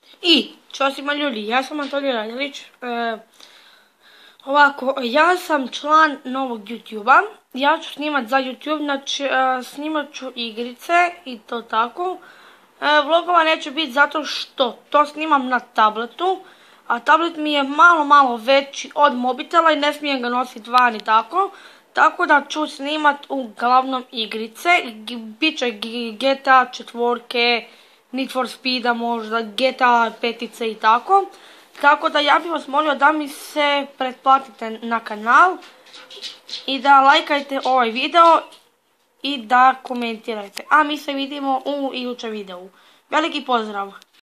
I, ćao svima ljudi, ja sam Antonio Radilić. Ovako, ja sam član novog YouTube-a. Ja ću snimat za YouTube, znači snimat ću igrice i to tako. Vlogova neće biti zato što to snimam na tabletu, a tablet mi je malo veći od mobitela i ne smijem ga nositi van i tako. Tako da ću snimat uglavnom igrice, bit će GTA 4, Need for Speeda možda, GTA 5 i tako. Tako da ja bih vas molio da mi se pretplatite na kanal i da lajkajte ovaj video i da komentirajte. A mi se vidimo u idućem videu. Veliki pozdrav!